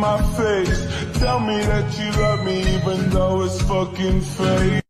my face. Tell me that you love me even though it's fucking fake.